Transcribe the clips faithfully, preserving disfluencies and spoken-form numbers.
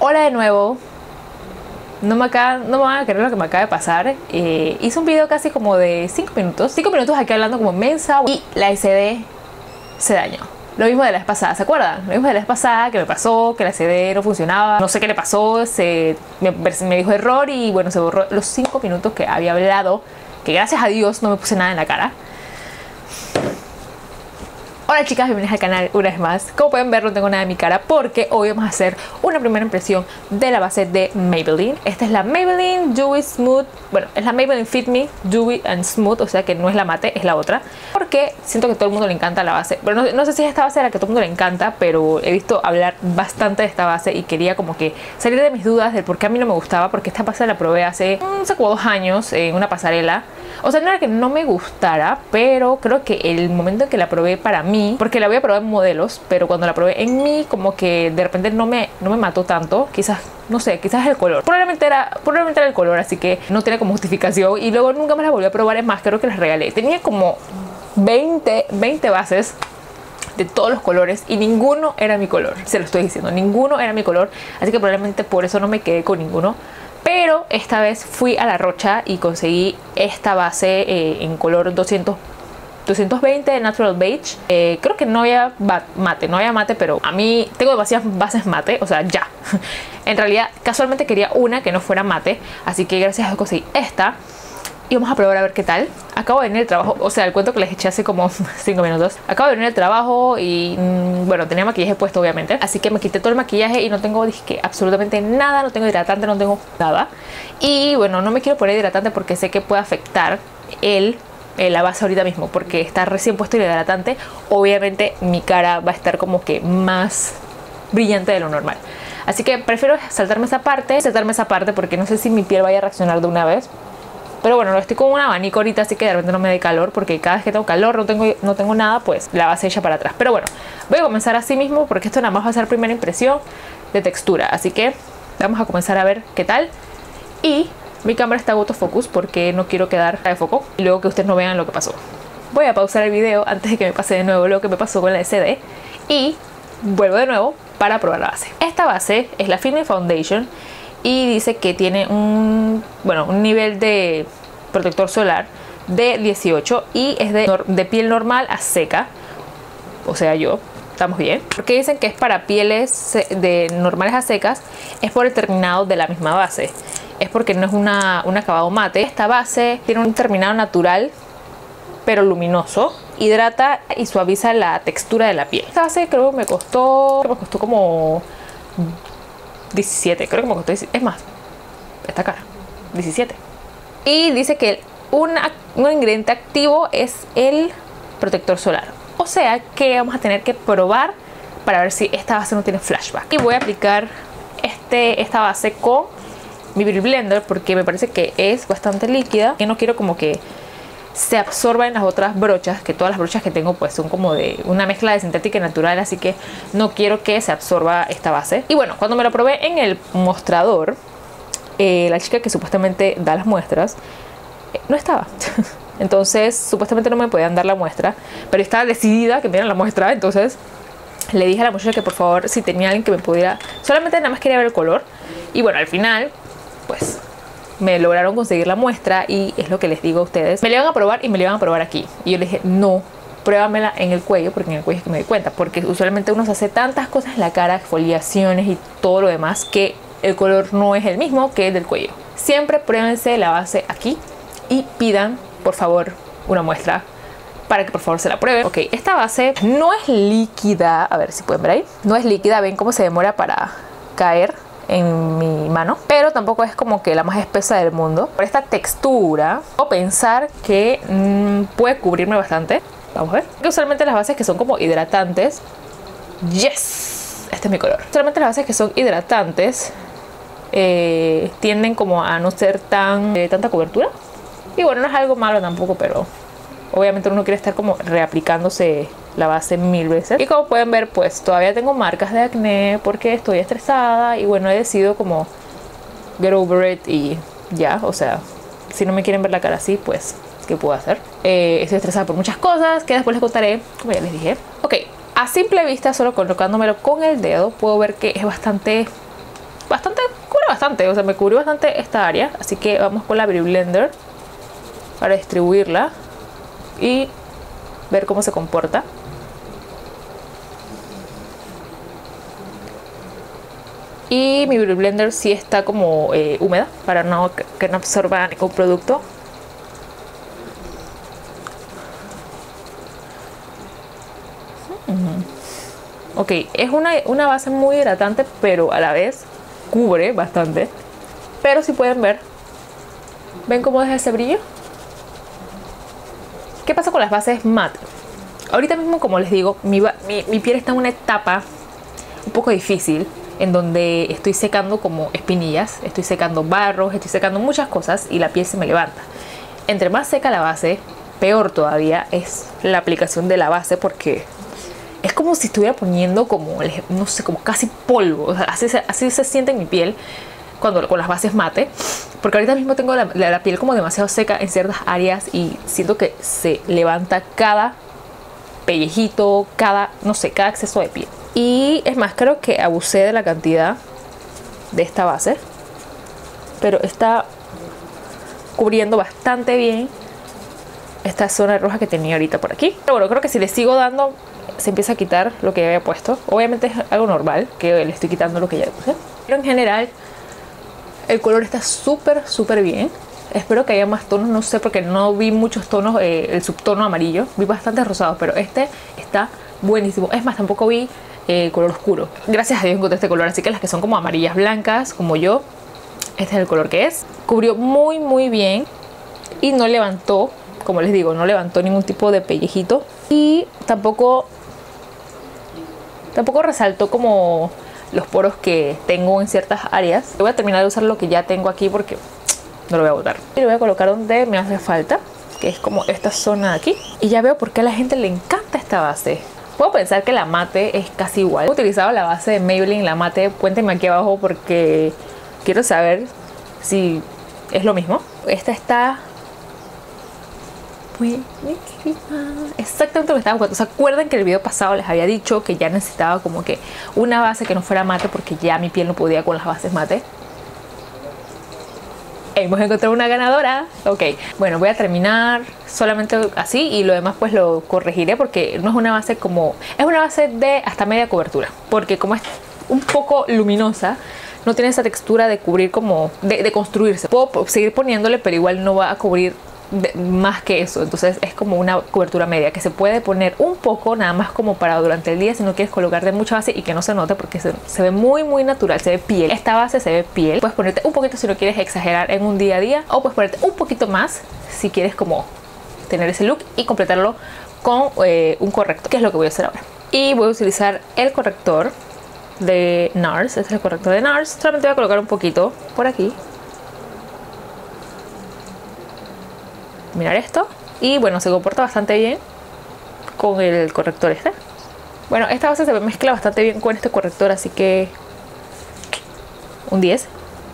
Hola de nuevo. No me, acaba, no me van a creer lo que me acaba de pasar. eh, Hice un video casi como de cinco minutos cinco minutos aquí hablando como mensa y la S D se dañó. Lo mismo de la vez pasada, ¿se acuerdan? Lo mismo de la vez pasada que me pasó, que la C D no funcionaba. No sé qué le pasó, se, me, me dijo error y bueno, se borró los cinco minutos que había hablado. Que gracias a Dios no me puse nada en la cara. Hola chicas, bienvenidas al canal una vez más. Como pueden ver, no tengo nada en mi cara porque hoy vamos a hacer una primera impresión de la base de Maybelline. Esta es la Maybelline Dewy Smooth. Bueno, es la Maybelline Fit Me Dewy and Smooth, o sea que no es la mate, es la otra. Porque siento que a todo el mundo le encanta la base. Bueno, no, no sé si es esta base la que a todo el mundo le encanta, pero he visto hablar bastante de esta base y quería como que salir de mis dudas del por qué a mí no me gustaba. Porque esta base la probé hace, hace como dos años en una pasarela. O sea, no era que no me gustara, pero creo que el momento en que la probé para mí, porque la voy a probar en modelos, pero cuando la probé en mí, como que de repente no me, no me mató tanto. Quizás, no sé, quizás el color. Probablemente era, probablemente era el color, así que no tiene como justificación. Y luego nunca más la volví a probar. Es más, creo que las regalé. Tenía como veinte, veinte bases de todos los colores y ninguno era mi color. Se lo estoy diciendo, ninguno era mi color. Así que probablemente por eso no me quedé con ninguno. Pero esta vez fui a La Rocha y conseguí esta base eh, en color doscientos, doscientos veinte Natural Beige. Eh, creo que no había mate, no había mate, pero a mí tengo demasiadas bases mate, o sea, ya. En realidad, casualmente quería una que no fuera mate, así que gracias a Dios conseguí esta. Y vamos a probar a ver qué tal. Acabo de venir del trabajo, o sea, el cuento que les eché hace como cinco minutos. Acabo de venir del trabajo y, mmm, bueno, tenía maquillaje puesto obviamente. Así que me quité todo el maquillaje y no tengo, dije, absolutamente nada. No tengo hidratante, no tengo nada. Y bueno, no me quiero poner hidratante porque sé que puede afectar el, eh, la base ahorita mismo. Porque está recién puesto el hidratante. Obviamente mi cara va a estar como que más brillante de lo normal. Así que prefiero saltarme esa parte, saltarme esa parte porque no sé si mi piel vaya a reaccionar de una vez. Pero bueno, no estoy con un abanico ahorita, así que de repente no me dé calor, porque cada vez que tengo calor, no tengo, no tengo nada, pues la base echa para atrás. Pero bueno, voy a comenzar así mismo, porque esto nada más va a ser primera impresión de textura. Así que vamos a comenzar a ver qué tal. Y mi cámara está autofocus, porque no quiero quedar de foco y luego que ustedes no vean lo que pasó. Voy a pausar el video antes de que me pase de nuevo lo que me pasó con la S D. Y vuelvo de nuevo para probar la base. Esta base es la Fit Me Foundation. Y dice que tiene un, bueno, un nivel de protector solar de dieciocho y es de, de piel normal a seca. O sea, yo, estamos bien. Porque dicen que es para pieles de normales a secas, es por el terminado de la misma base. Es porque no es una, un acabado mate. Esta base tiene un terminado natural, pero luminoso. Hidrata y suaviza la textura de la piel. Esta base creo que me costó, creo que me costó como diecisiete, creo que me costó diecisiete. Es más, está cara, diecisiete. Y dice que un, un ingrediente activo es el protector solar. O sea que vamos a tener que probar para ver si esta base no tiene flashback. Y voy a aplicar este, esta base con mi Beauty Blender porque me parece que es bastante líquida. Y no quiero como que se absorba en las otras brochas, que todas las brochas que tengo pues son como de una mezcla de sintética y natural, así que no quiero que se absorba esta base. Y bueno, cuando me la probé en el mostrador, eh, la chica que supuestamente da las muestras eh, no estaba. Entonces supuestamente no me podían dar la muestra, pero estaba decidida que me dieran la muestra. Entonces le dije a la muchacha que por favor, si tenía alguien que me pudiera, solamente nada más quería ver el color. Y bueno, al final pues me lograron conseguir la muestra y es lo que les digo a ustedes. Me la iban a probar y me la iban a probar aquí. Y yo les dije, no, pruébamela en el cuello, porque en el cuello es que me doy cuenta. Porque usualmente uno se hace tantas cosas en la cara, exfoliaciones y todo lo demás, que el color no es el mismo que el del cuello. Siempre pruébense la base aquí y pidan, por favor, una muestra para que por favor se la prueben. Ok, esta base no es líquida. A ver si pueden ver ahí. No es líquida, ven cómo se demora para caer en mi mano, pero tampoco es como que la más espesa del mundo. Por esta textura puedo pensar que mmm, puede cubrirme bastante. Vamos a ver. Que usualmente las bases que son como hidratantes, yes, este es mi color. Usualmente las bases que son hidratantes eh, tienden como a no ser tan eh, tanta cobertura. Y bueno, no es algo malo tampoco, pero obviamente uno quiere estar como reaplicándose la base mil veces. Y como pueden ver, pues todavía tengo marcas de acné porque estoy estresada. Y bueno, he decidido como get over it y ya, o sea, si no me quieren ver la cara así, pues ¿qué puedo hacer? Eh, estoy estresada por muchas cosas que después les contaré, como ya les dije. Ok, a simple vista, solo colocándomelo con el dedo, puedo ver que es bastante bastante, cubre bastante, o sea, me cubrió bastante esta área. Así que vamos con la Beauty Blender para distribuirla y ver cómo se comporta. Y mi Beauty Blender sí está como eh, húmeda para no, que no absorba ningún producto. Mm. Ok, es una, una base muy hidratante, pero a la vez cubre bastante. Pero si pueden ver, ¿ven cómo deja ese brillo? ¿Qué pasa con las bases matte? Ahorita mismo, como les digo, mi, mi, mi piel está en una etapa un poco difícil, en donde estoy secando como espinillas, estoy secando barros, estoy secando muchas cosas y la piel se me levanta. Entre más seca la base, peor todavía es la aplicación de la base, porque es como si estuviera poniendo como, no sé, como casi polvo. O sea, así, se, así se siente en mi piel cuando con las bases mate, porque ahorita mismo tengo la, la, la piel como demasiado seca en ciertas áreas y siento que se levanta cada pellejito, cada, no sé, cada exceso de piel. Y es más, creo que abusé de la cantidad de esta base, pero está cubriendo bastante bien esta zona roja que tenía ahorita por aquí. Pero bueno, creo que si le sigo dando se empieza a quitar lo que había puesto. Obviamente es algo normal que le estoy quitando lo que ya puse, pero en general el color está súper súper bien. Espero que haya más tonos, no sé, porque no vi muchos tonos, eh, el subtono amarillo, vi bastantes rosados, pero este está buenísimo. Es más, tampoco vi eh, color oscuro. Gracias a Dios encontré este color, así que las que son como amarillas blancas, como yo, este es el color que es. Cubrió muy muy bien y no levantó, como les digo, no levantó ningún tipo de pellejito, y tampoco tampoco resaltó como los poros que tengo en ciertas áreas. Voy a terminar de usar lo que ya tengo aquí porque no lo voy a botar. Y lo voy a colocar donde me hace falta, que es como esta zona de aquí. Y ya veo por qué a la gente le encanta esta base. Puedo pensar que la mate es casi igual. He utilizado la base de Maybelline, la mate. Cuéntenme aquí abajo porque quiero saber si es lo mismo. Esta está exactamente lo que estaba buscando. ¿Se acuerdan que en el video pasado les había dicho que ya necesitaba como que una base que no fuera mate porque ya mi piel no podía con las bases mate? Hemos encontrado una ganadora. Ok, bueno, voy a terminar solamente así y lo demás pues lo corregiré, porque no es una base como... Es una base de hasta media cobertura, porque como es un poco luminosa, no tiene esa textura de cubrir como... De, de construirse. Puedo seguir poniéndole, pero igual no va a cubrir de, más que eso. Entonces es como una cobertura media que se puede poner un poco, nada más como para durante el día, si no quieres colocarte mucha base y que no se note, porque se, se ve muy muy natural, se ve piel. Esta base se ve piel. Puedes ponerte un poquito si no quieres exagerar en un día a día, o puedes ponerte un poquito más si quieres como tener ese look y completarlo con eh, un corrector, que es lo que voy a hacer ahora. Y voy a utilizar el corrector de NARS. Este es el corrector de NARS. Solamente voy a colocar un poquito por aquí. Mirar esto. Y bueno, se comporta bastante bien con el corrector este. Bueno, esta base se mezcla bastante bien con este corrector, así que un diez.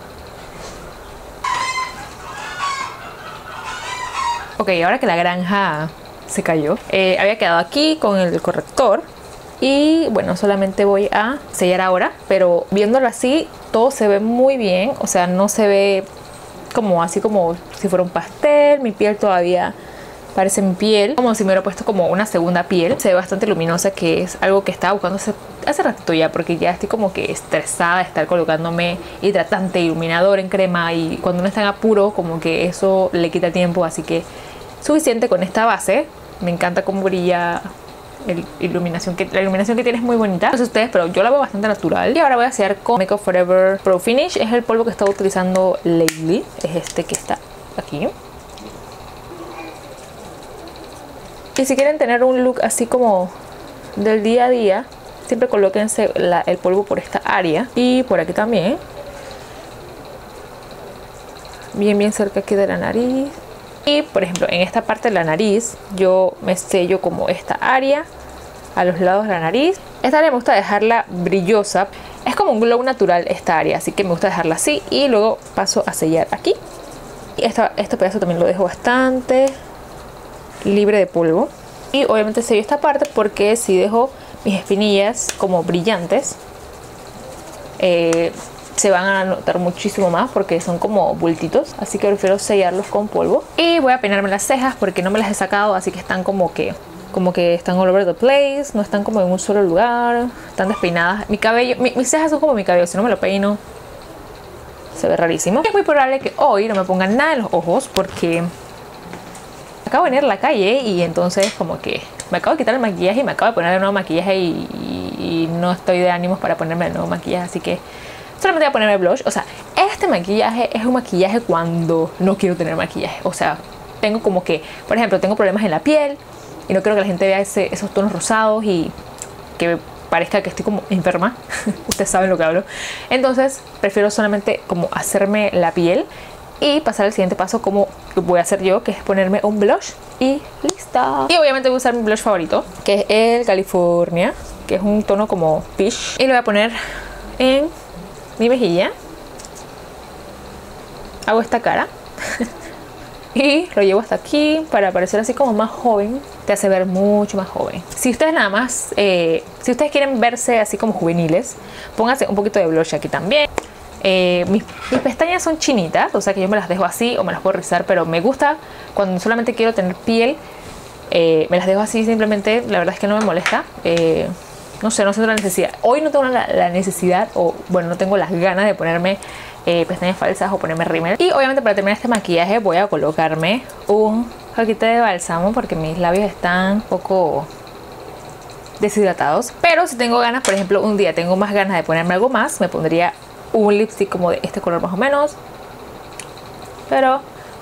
Ok, ahora que la granja se cayó, eh, había quedado aquí con el corrector. Y bueno, solamente voy a sellar ahora, pero viéndolo así, todo se ve muy bien. O sea, no se ve como así como si fuera un pastel. Mi piel todavía parece mi piel, como si me hubiera puesto como una segunda piel. Se ve bastante luminosa, que es algo que estaba buscando hace, hace ratito ya, porque ya estoy como que estresada de estar colocándome hidratante, iluminador en crema, y cuando uno está en apuro como que eso le quita tiempo. Así que suficiente con esta base. Me encanta cómo brilla el iluminación que, la iluminación que tiene es muy bonita. No sé ustedes, pero yo la veo bastante natural. Y ahora voy a hacer con Make Up For Ever Pro Finish. Es el polvo que he estado utilizando lately. Es este que está aquí. Y si quieren tener un look así como del día a día, siempre colóquense la, el polvo por esta área y por aquí también. Bien, bien cerca aquí de la nariz. Y por ejemplo, en esta parte de la nariz, yo me sello como esta área a los lados de la nariz. Esta área me gusta dejarla brillosa. Es como un glow natural esta área, así que me gusta dejarla así. Y luego paso a sellar aquí. Y esta, este pedazo también lo dejo bastante libre de polvo. Y obviamente sello esta parte porque si dejo mis espinillas como brillantes, eh, se van a notar muchísimo más porque son como bultitos, así que prefiero sellarlos con polvo. Y voy a peinarme las cejas porque no me las he sacado, así que están como que como que están all over the place, no están como en un solo lugar, están despeinadas. Mi cabello, mi, mis cejas son como mi cabello, si no me lo peino se ve rarísimo. Es muy probable que hoy no me pongan nada en los ojos porque acabo de venir a la calle y entonces como que me acabo de quitar el maquillaje y me acabo de poner el nuevo maquillaje y, y, y no estoy de ánimos para ponerme el nuevo maquillaje, así que solamente voy a ponerme blush. O sea, este maquillaje es un maquillaje cuando no quiero tener maquillaje. O sea, tengo como que, por ejemplo, tengo problemas en la piel y no quiero que la gente vea ese, esos tonos rosados y que parezca que estoy como enferma. Ustedes saben lo que hablo. Entonces prefiero solamente como hacerme la piel y pasar al siguiente paso como voy a hacer yo, que es ponerme un blush y lista. Y obviamente voy a usar mi blush favorito, que es el California, que es un tono como peach, y lo voy a poner en mi mejilla. Hago esta cara y lo llevo hasta aquí para parecer así como más joven. Te hace ver mucho más joven. Si ustedes nada más, eh, si ustedes quieren verse así como juveniles, pónganse un poquito de blush aquí también. Eh, mis, mis pestañas son chinitas, o sea que yo me las dejo así o me las puedo rizar, pero me gusta cuando solamente quiero tener piel, eh, me las dejo así simplemente. La verdad es que no me molesta. Eh, no sé, no siento la necesidad. Hoy no tengo la, la necesidad, o bueno, no tengo las ganas de ponerme eh, pestañas falsas o ponerme rímel. Y obviamente para terminar este maquillaje voy a colocarme un poquito de bálsamo porque mis labios están un poco deshidratados. Pero si tengo ganas, por ejemplo, un día tengo más ganas de ponerme algo más, me pondría un lipstick como de este color más o menos. Pero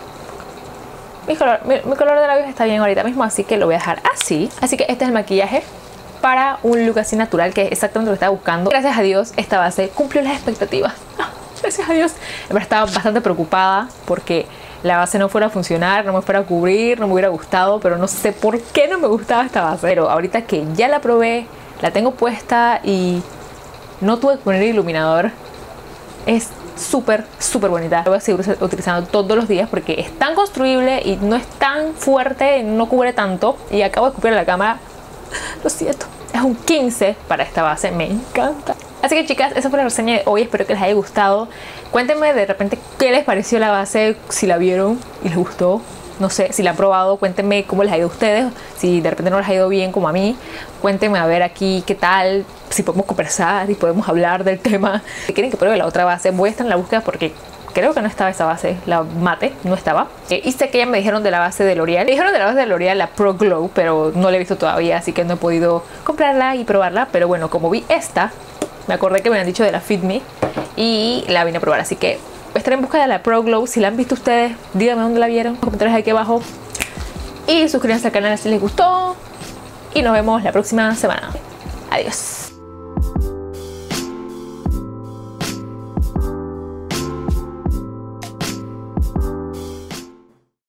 mi color, mi, mi color de labios está bien ahorita mismo, así que lo voy a dejar así. Así que este es el maquillaje para un look así natural, que es exactamente lo que estaba buscando. Gracias a Dios esta base cumplió las expectativas. Gracias a Dios. Me estaba bastante preocupada porque la base no fuera a funcionar, no me fuera a cubrir, no me hubiera gustado, pero no sé por qué no me gustaba esta base. Pero ahorita que ya la probé, la tengo puesta y no tuve que poner iluminador, es súper, súper bonita. La voy a seguir utilizando todos los días porque es tan construible y no es tan fuerte, no cubre tanto. Y acabo de copiar la cámara, lo siento. Es un quince para esta base, me encanta. Así que chicas, esa fue la reseña de hoy, espero que les haya gustado. Cuéntenme de repente qué les pareció la base, si la vieron y les gustó. No sé, si la han probado, cuéntenme cómo les ha ido a ustedes. Si de repente no les ha ido bien como a mí, cuéntenme a ver aquí qué tal, si podemos conversar y podemos hablar del tema. Si quieren que pruebe la otra base, voy a estar en la búsqueda porque creo que no estaba esa base, la mate, no estaba. Eh, y sé que ya me dijeron de la base de L'Oreal. Me dijeron de la base de L'Oreal, la Pro Glow, pero no la he visto todavía, así que no he podido comprarla y probarla. Pero bueno, como vi esta, me acordé que me han dicho de la Fit Me y la vine a probar, así que estaré en busca de la Pro Glow. Si la han visto ustedes, díganme dónde la vieron, en los comentarios aquí abajo. Y suscríbanse al canal si les gustó. Y nos vemos la próxima semana. Adiós.